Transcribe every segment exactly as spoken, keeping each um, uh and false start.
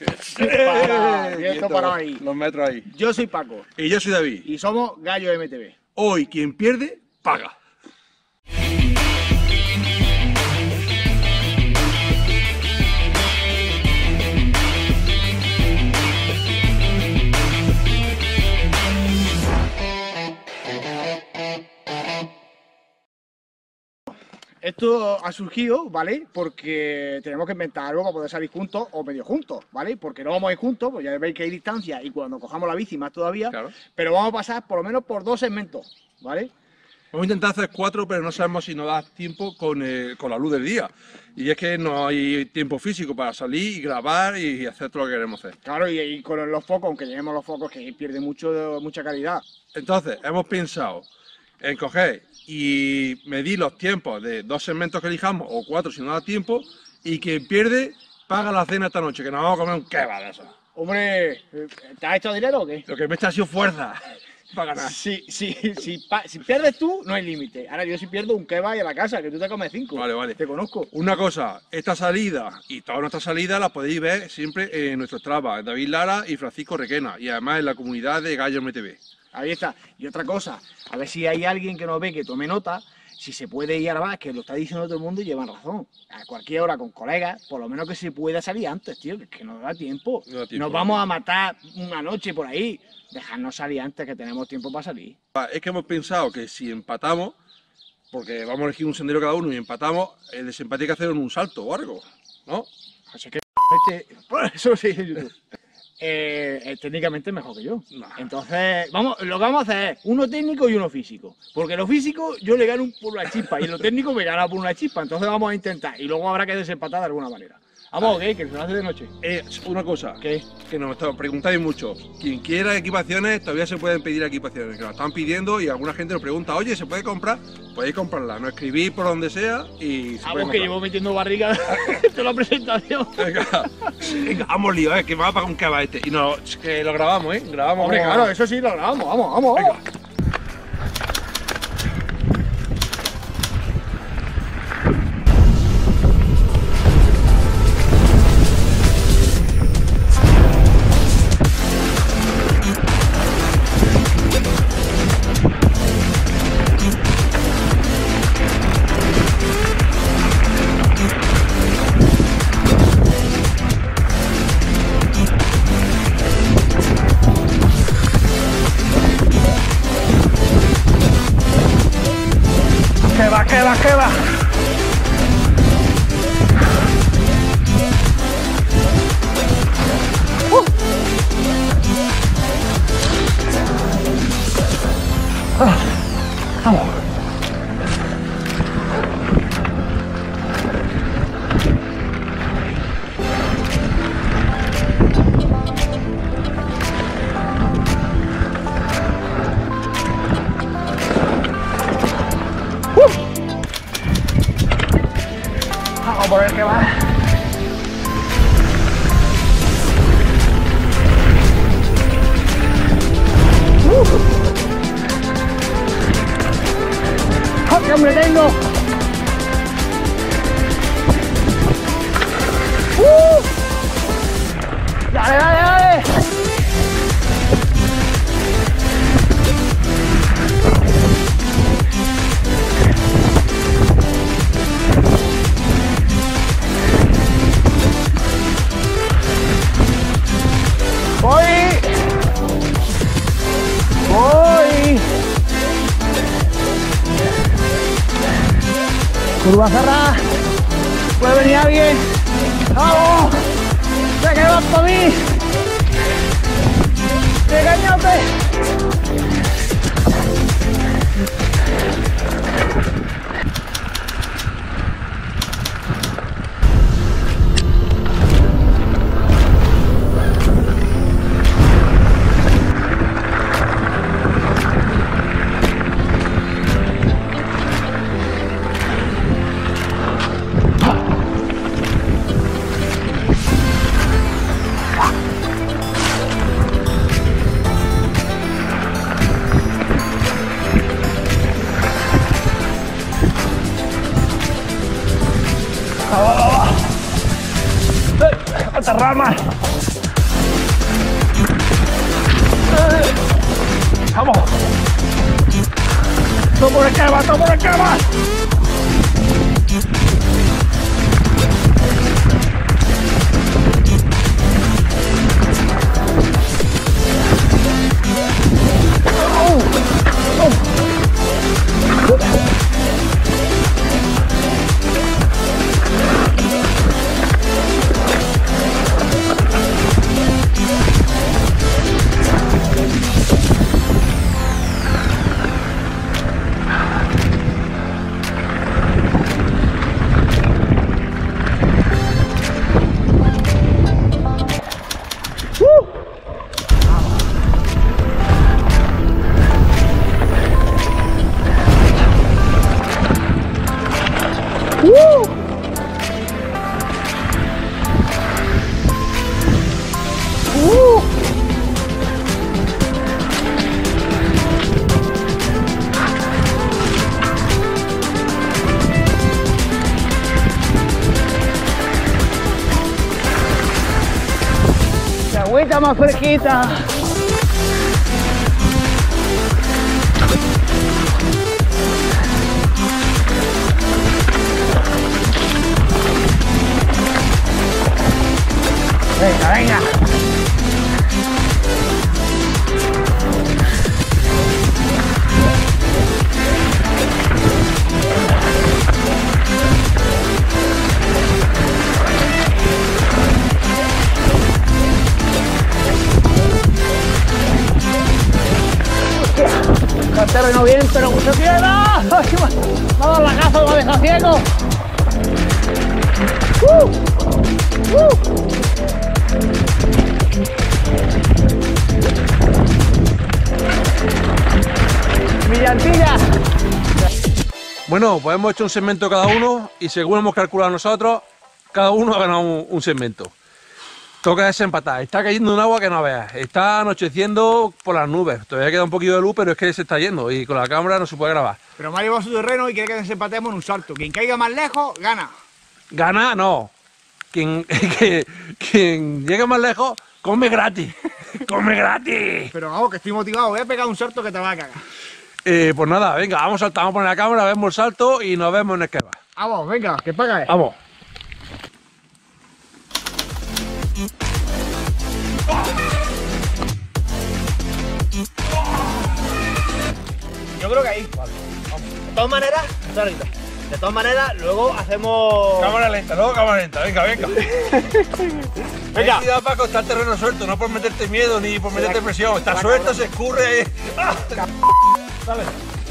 Para, quieto parado ahí. Los metros ahí. Yo soy Paco. Y yo soy David. Y somos Gallo M T V. Hoy quien pierde, paga. Esto ha surgido, ¿vale? Porque tenemos que inventar algo para poder salir juntos o medio juntos, ¿vale? Porque no vamos a ir juntos, pues ya veis que hay distancia y cuando cojamos la bici más todavía, Claro. Pero vamos a pasar por lo menos por dos segmentos, ¿vale? Vamos a intentar hacer cuatro, pero no sabemos si nos da tiempo con, eh, con la luz del día. Y es que no hay tiempo físico para salir y grabar y hacer todo lo que queremos hacer. Claro, y, y con los focos, aunque llevemos los focos, que pierde mucho, mucha calidad. Entonces, hemos pensado en coger y medir los tiempos de dos segmentos que elijamos, o cuatro si no da tiempo, y quien pierde paga la cena esta noche, que nos vamos a comer un kebab de eso. Hombre, ¿te has hecho dinero o qué? Lo que me echa ha sido fuerza para ganar. Si, si, si, pa, si pierdes tú, no hay límite. Ahora yo si pierdo un kebab y a la casa, que tú te comes cinco. Vale, vale. Te conozco. Una cosa, esta salida y todas nuestras salidas las podéis ver siempre en nuestro Strava, David Lara y Francisco Requena, y además en la comunidad de Gallo M T V. Ahí está. Y otra cosa, a ver si hay alguien que nos ve que tome nota, si se puede ir a grabar, que lo está diciendo todo el mundo y llevan razón. A cualquier hora con colegas, por lo menos que se pueda salir antes, tío, que es que no da tiempo. No da tiempo. Nos vamos a matar una noche por ahí. Dejarnos salir antes, que tenemos tiempo para salir. Es que hemos pensado que si empatamos, porque vamos a elegir un sendero cada uno y empatamos, el desempate hay que hacer en un salto o algo, ¿no? Así que este, por eso sí en YouTube. Eh, eh, técnicamente mejor que yo. Nah. Entonces, vamos, lo que vamos a hacer es uno técnico y uno físico. Porque lo físico yo le gano por una chispa y lo técnico me gana por una chispa. Entonces vamos a intentar y luego habrá que desempatar de alguna manera. Vamos, ¿qué? Que se hace de noche. Eh, una cosa, ¿Qué? que nos preguntáis mucho. Quien quiera equipaciones, todavía se pueden pedir equipaciones, que nos están pidiendo y alguna gente nos pregunta, oye, ¿se puede comprar? Podéis comprarla, nos escribís por donde sea y se Vamos, puede que comprar. llevo metiendo barriga toda la presentación. Venga, venga, vamos lío, eh, que me va a pagar un kebab este. Y no, que lo grabamos, ¿eh? Grabamos. Hombre, claro, eso sí lo grabamos. Vamos, vamos, vamos. Venga. Que va, que va, que va. Uh. Ah, vamos. Vamos por el que va. Uh. ¡Oh, qué hombre tengo! Uh. ¡Dale, dale, dale! ¡Voy! ¡Voy! Curva cerrada. Puede venir alguien. ¡Vamos! ¡Se queda para mí! ¡Pequeñote! ¡Otra rama! ¡Vamos! ¡Todo por el que va! ¡Todo por el que va! Agüita más fresquita. Venga, venga. El terreno bien, pero mucho tierra. Va a dar la caza, lo deja ciego. Uh, uh. Mi llantilla. Bueno, pues hemos hecho un segmento cada uno y según hemos calculado nosotros, cada uno ha ganado un, un segmento. Toca desempatar, está cayendo un agua que no veas, está anocheciendo por las nubes, todavía queda un poquito de luz, pero es que se está yendo y con la cámara no se puede grabar. Pero me ha llevado su terreno y quiere que desempatemos en un salto. Quien caiga más lejos, gana. Gana, no. Quien, que, quien llegue más lejos, come gratis. Come gratis. Pero vamos, que estoy motivado, voy a pegar un salto que te va a cagar. Eh, pues nada, venga, vamos a saltar, vamos a poner la cámara, vemos el salto y nos vemos en el que va. Vamos, venga, que paga. Vamos. Yo creo que ahí. Vale, vamos. De todas maneras, de todas maneras, luego hacemos. Cámara lenta, luego cámara lenta, venga, venga. Venga. Cuidado, Paco, está el terreno suelto, no por meterte miedo ni por meterte presión. Está suelto, se escurre. ¡Ah! Dale.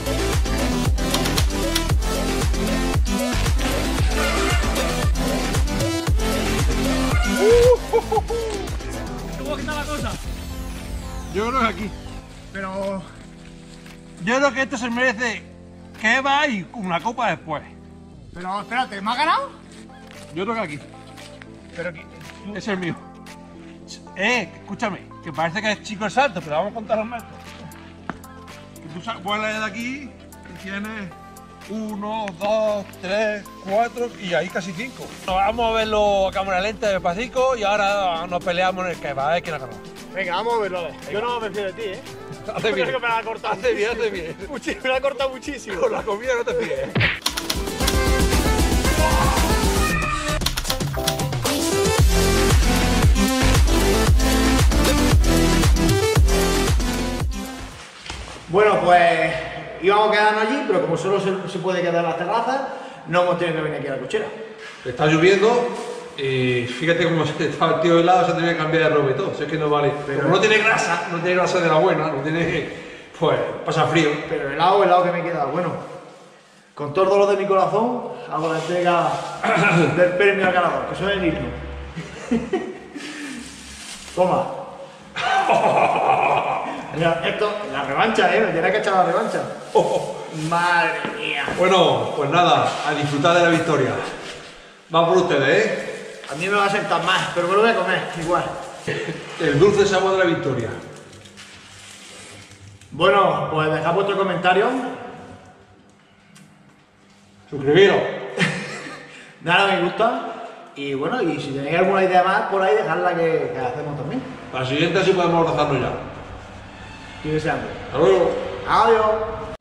¿Cómo está la cosa? Yo creo que aquí. Pero. Yo creo que esto se merece que va y una copa después. Pero espérate, ¿me has ganado? Yo creo que aquí. Pero que. Es el mío. Eh, escúchame, que parece que es chico el salto, pero vamos a contar los metros. Que tú vuelas de aquí y tienes uno, dos, tres, cuatro y ahí casi cinco. Vamos a verlo a cámara lenta despacito y ahora nos peleamos en el que va, a ver quién ha ganado. Venga, vamos a verlo a ver. Yo no me fío de ti, ¿eh? Hace bien. Creo que me la ha cortado. Hace bien, hace bien. Muchísimo, me la ha cortado muchísimo. Con la comida no te fíes. Bueno, pues íbamos a quedarnos allí, pero como solo se, se puede quedar en las terrazas, no hemos tenido que venir aquí a la cochera. Está lloviendo y fíjate cómo está el tío de helado, se tiene que cambiar de ropa y todo, si es que no vale. Pero como no tiene grasa, no tiene grasa de la buena, no tiene, pues pasa frío. Pero el helado, el helado que me queda, bueno, con todo el dolor de mi corazón, hago la entrega del premio al ganador, que eso es el himno. Toma. Mira, esto, la revancha, ¿eh? Me tendrá que echar la revancha. Oh. Madre mía. Bueno, pues nada, a disfrutar de la victoria. Va por ustedes, ¿eh? A mí me va a sentar más, pero me lo voy a comer, igual. El dulce sabor de la victoria. Bueno, pues dejad vuestro comentario. Suscribiros. Dale a me gusta. Y bueno, y si tenéis alguna idea más por ahí, dejadla que, que hacemos también. La siguiente sí podemos rozarnos ya. Tienes hambre. Hasta luego. Adiós.